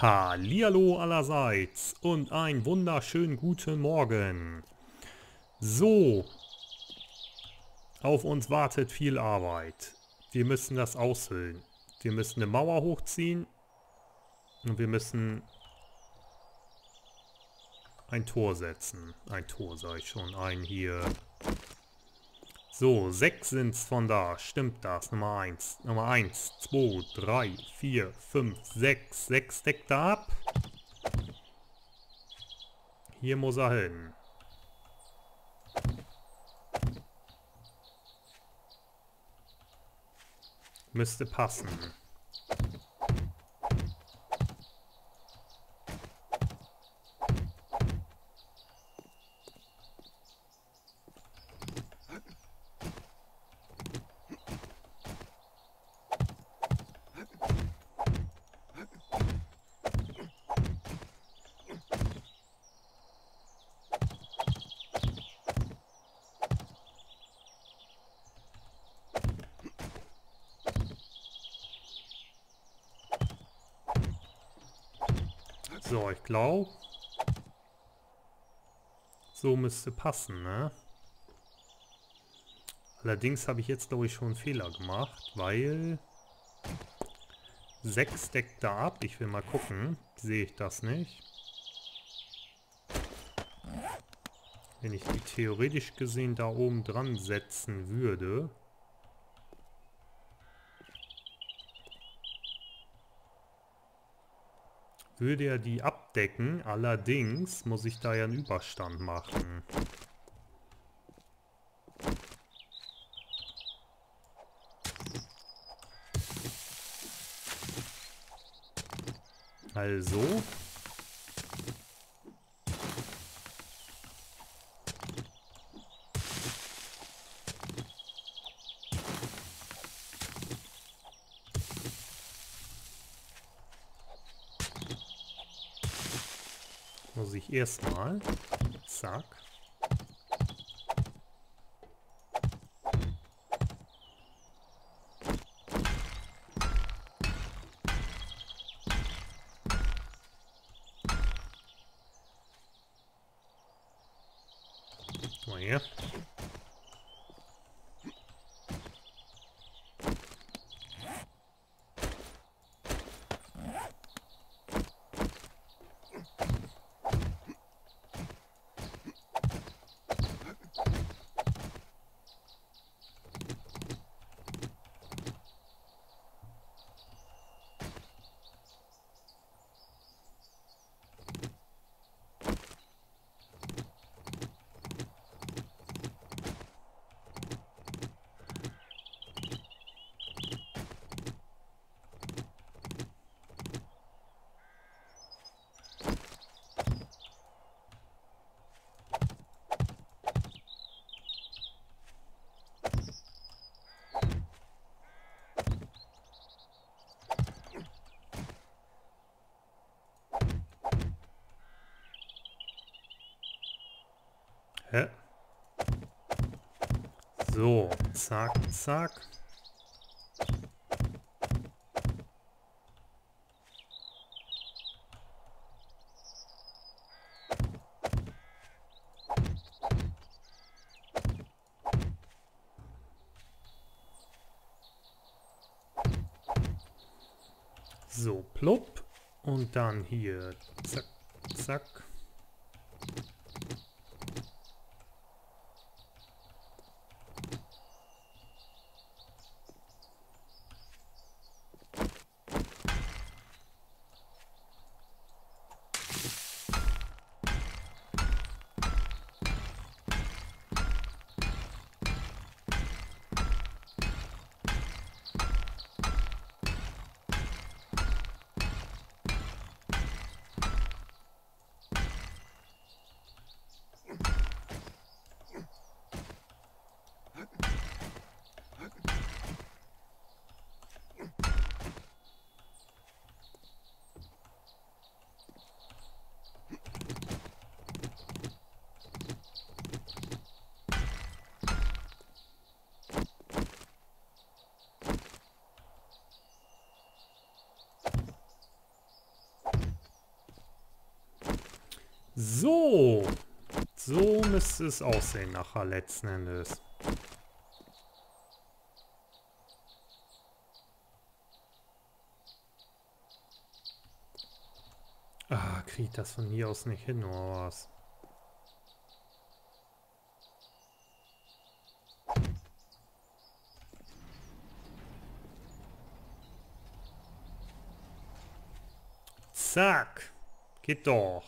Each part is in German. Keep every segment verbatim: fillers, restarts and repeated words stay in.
Hallihallo allerseits und einen wunderschönen guten Morgen. So, auf uns wartet viel Arbeit. Wir müssen das aushöhlen. Wir müssen eine Mauer hochziehen und wir müssen ein Tor setzen. Ein Tor, sag ich schon. Ein hier. So, sechs sind's von da. Stimmt das? Nummer eins. Nummer eins, zwei, drei, vier, fünf, sechs. sechs deckt er ab. Hier muss er hin. Müsste passen. So, ich glaube, so müsste passen, ne? Allerdings habe ich jetzt, glaube ich, schon einen Fehler gemacht, weil sechs deckt da ab. Ich will mal gucken. Sehe ich das nicht? Wenn ich die theoretisch gesehen da oben dran setzen würde. Würde er die abdecken, allerdings muss ich da ja einen Überstand machen. Also. Muss ich erstmal, zack, mal her. Hä? So, zack, zack. So, plopp. Und dann hier, zack, zack. So. So müsste es aussehen nachher letzten Endes. Ah, krieg ich das von hier aus nicht hin, oder was? Zack. Geht doch.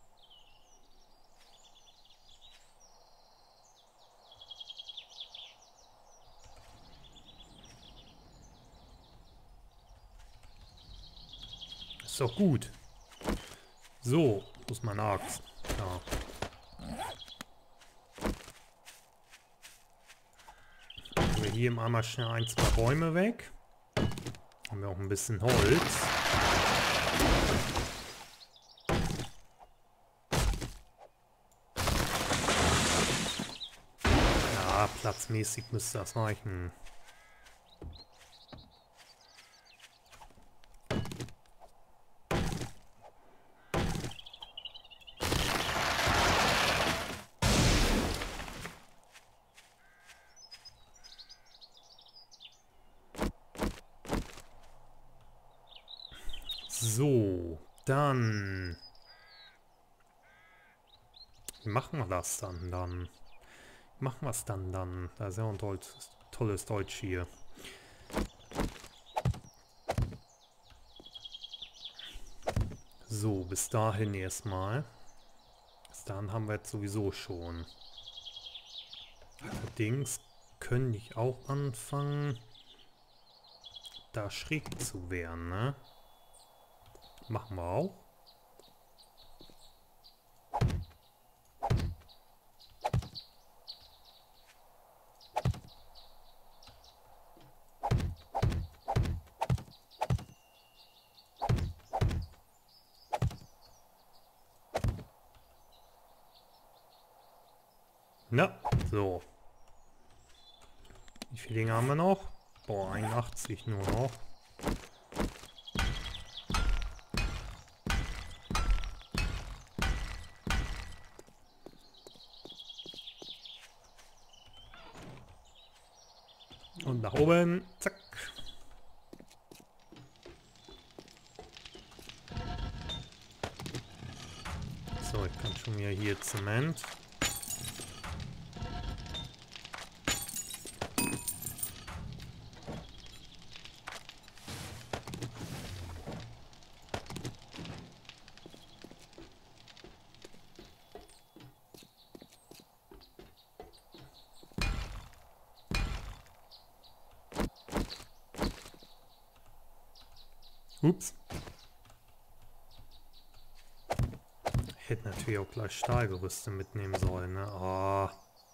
Ist doch gut. So, wo ist meine Axt? Ja. Machen wir hier einmal schnell ein, zwei Bäume weg. Haben wir auch ein bisschen Holz. Ja, platzmäßig müsste das reichen. So, dann... Wie machen wir das dann dann? Wie machen wir es dann dann? Da ist ja ein tolles, tolles Deutsch hier. So, bis dahin erstmal. Bis dahin haben wir jetzt sowieso schon. Allerdings könnte ich auch anfangen, da schräg zu werden, ne? Machen wir auch. Na, so. Wie viele Dinge haben wir noch? Boah, einundachtzig nur noch. Und nach oben. Zack. So, ich kann schon wieder hier Zement. Ups. Ich hätte natürlich auch gleich Stahlgerüste mitnehmen sollen, ne? Ah.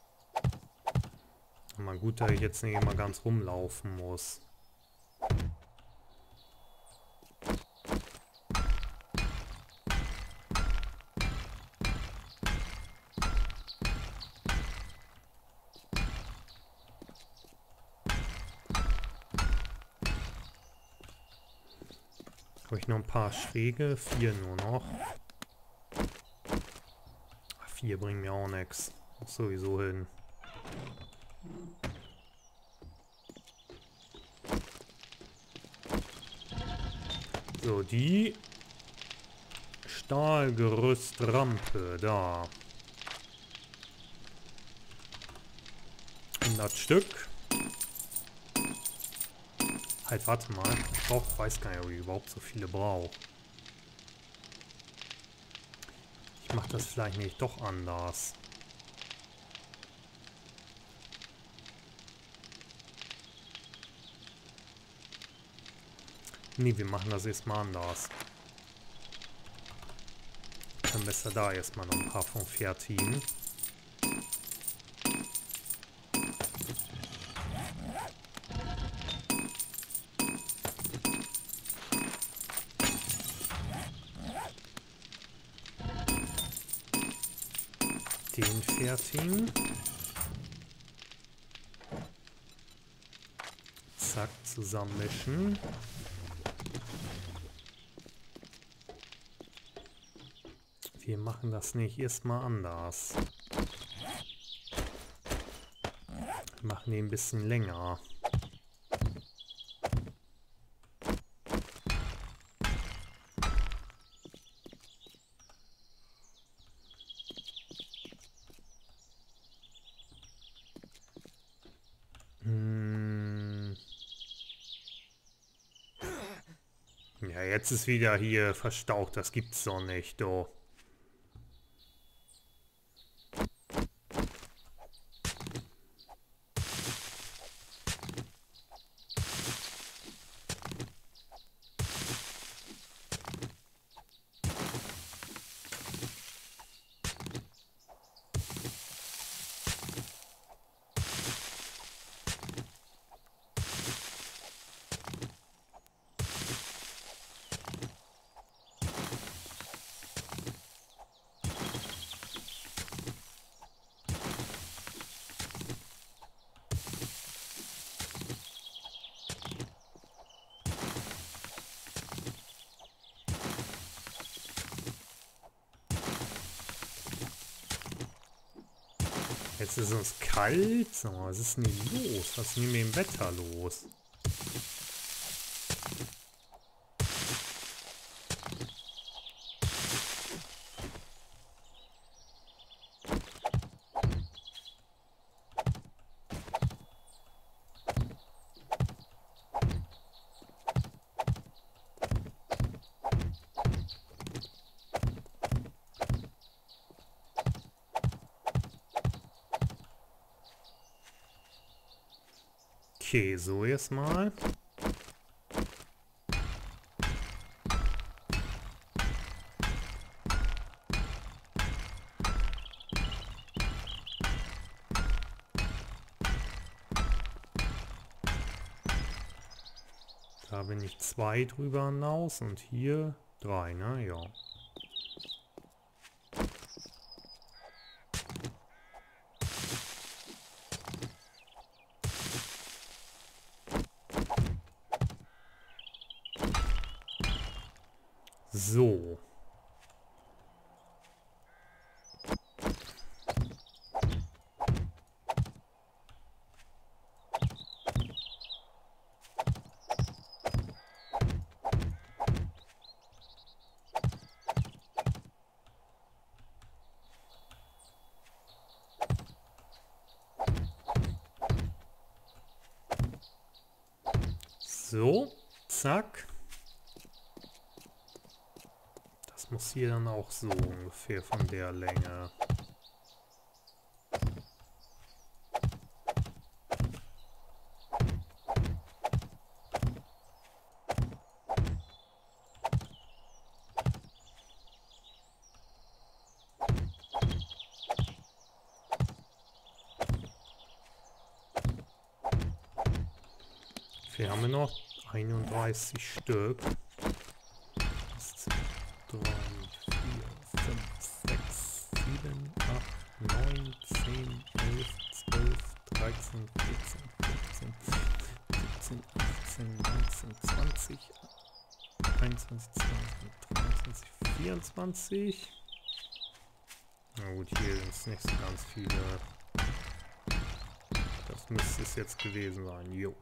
Mal gut, dass ich jetzt nicht immer ganz rumlaufen muss. Habe ich noch ein paar Schräge? Vier nur noch. Vier bringen mir auch nichts. Sowieso hin. So, die Stahlgerüstrampe da. hundert Stück. Halt, warte mal. Ich brauch, weiß gar nicht, ob ich überhaupt so viele brauche. Ich mache das vielleicht nicht doch anders. Nee, wir machen das erstmal anders. Dann besser da erstmal noch ein paar von fertigen. Den fertigen. Zack, zusammenmischen. Wir machen das nicht erstmal anders. Wir machen den ein bisschen länger. Hm. Ja, jetzt ist wieder hier verstaucht. Das gibt's doch nicht, du. Jetzt ist es kalt. Sag mal, was ist denn hier los? Was ist denn mit dem Wetter los? Okay, so jetzt mal. Da bin ich zwei drüber hinaus und hier drei, ne? Ja. So. So, zack. Das muss hier dann auch so ungefähr von der Länge. Wir haben noch einunddreißig Stück. drei, vier, fünf, sechs, sieben, acht, neun, zehn, elf, zwölf, dreizehn, vierzehn, fünfzehn, siebzehn, achtzehn, neunzehn, zwanzig, einundzwanzig, zweiundzwanzig, dreiundzwanzig, vierundzwanzig. Na gut, hier sind es nicht so ganz viele. Das müsste es jetzt gewesen sein. Jo.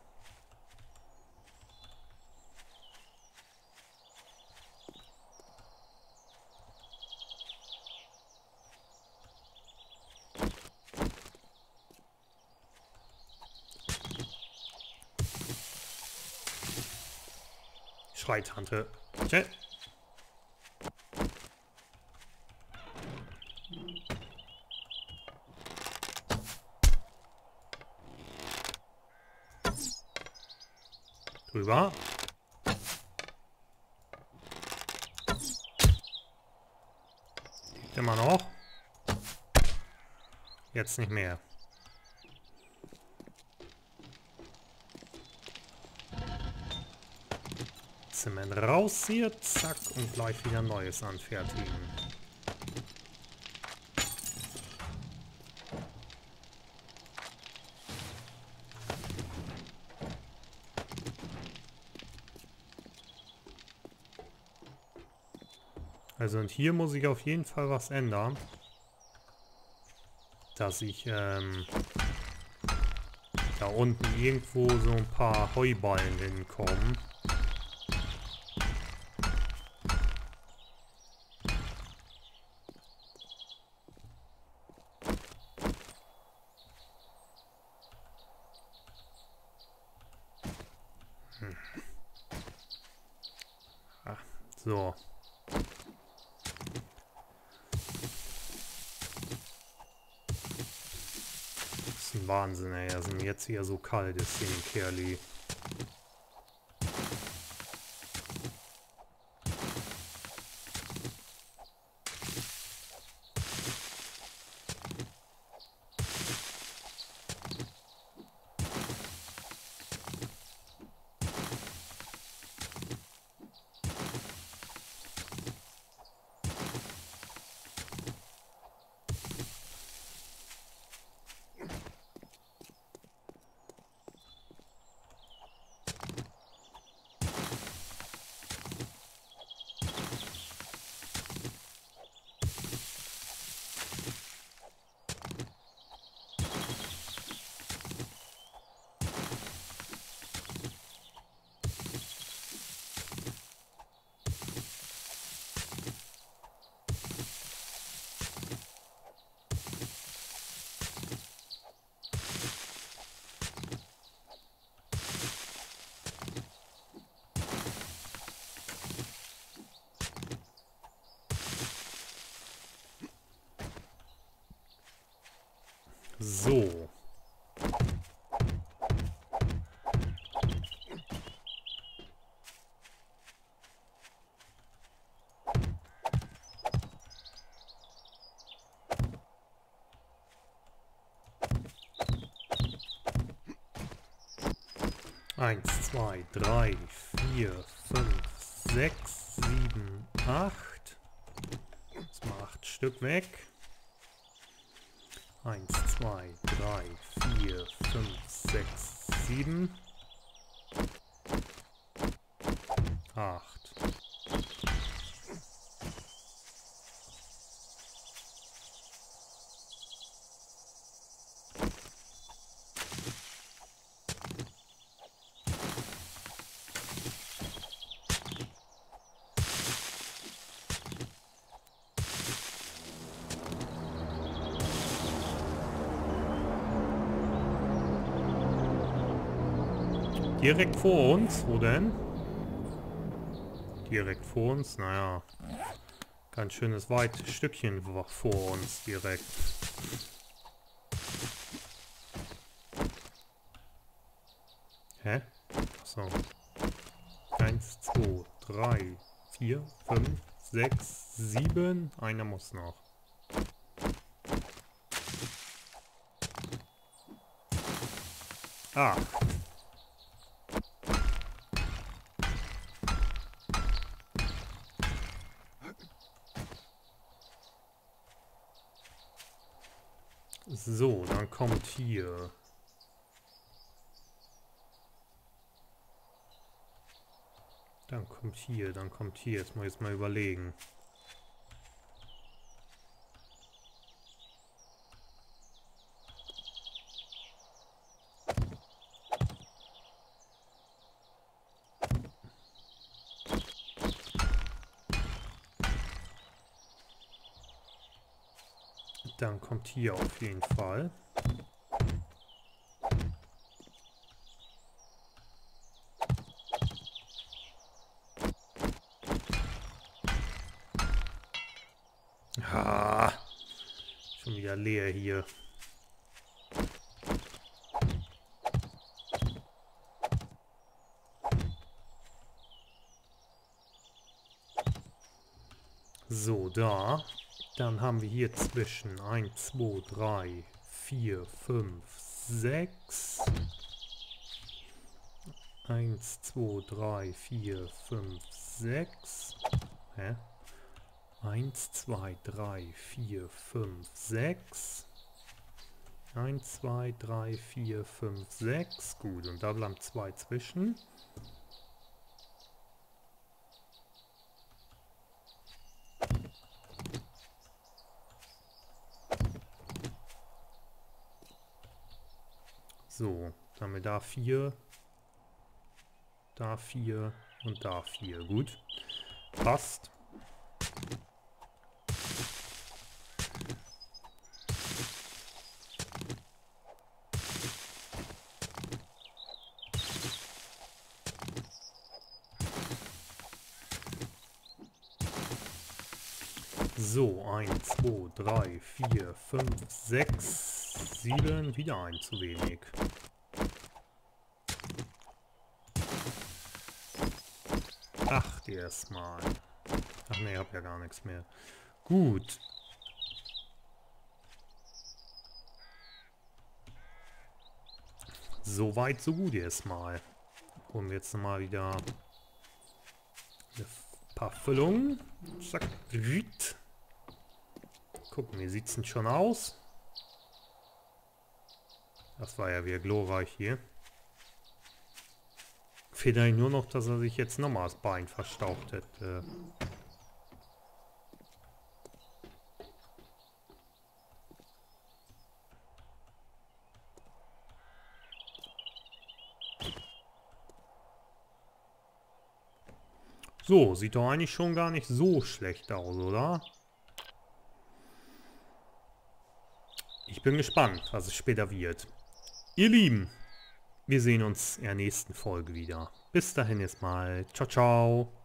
Schreitante. Okay. Drüber. Immer noch. Jetzt nicht mehr. Zement raus hier, zack, und gleich wieder Neues anfertigen. Also und hier muss ich auf jeden Fall was ändern. Dass ich ähm, da unten irgendwo so ein paar Heuballen hinkommen. Hm. Ah, so. Das ist ein Wahnsinn, ey. Das ist jetzt hier so kalt ist hier in Kerli. So. Eins, zwei, drei, vier, fünf, sechs, sieben, acht. Jetzt mal acht Stück weg. Eins, zwei, drei, vier, fünf, sechs, sieben, acht. Direkt vor uns? Wo denn? Direkt vor uns? Naja. Ganz schönes weites Stückchen vor uns direkt. Hä? So. Eins, zwei, drei, vier, fünf, sechs, sieben. Einer muss noch. Ah. So, dann kommt hier. Dann kommt hier, dann kommt hier. Jetzt muss ich mal überlegen. Dann kommt hier auf jeden Fall. Ah, schon wieder leer hier. So, da. Dann haben wir hier zwischen eins, zwei, drei, vier, fünf, sechs. eins, zwei, drei, vier, fünf, sechs. Hä? eins, zwei, drei, vier, fünf, sechs. eins, zwei, drei, vier, fünf, sechs. Gut, und da bleiben zwei zwischen. So, dann haben wir da vier. Da vier und da vier. Gut. Passt. So, eins, zwei, drei, vier, fünf, sechs, sieben. Wieder ein zu wenig. acht erstmal. Ach ne, ich hab ja gar nichts mehr. Gut. So weit, so gut erstmal. Holen wir jetzt nochmal wieder ein paar Füllungen. Zack. Gucken, wie sieht's denn schon aus? Das war ja wieder glorreich hier. Fehlt eigentlich nur noch, dass er sich jetzt nochmal das Bein verstaucht hätte. So, sieht doch eigentlich schon gar nicht so schlecht aus, oder? Ich bin gespannt, was es später wird. Ihr Lieben, wir sehen uns in der nächsten Folge wieder. Bis dahin erstmal. Ciao, ciao.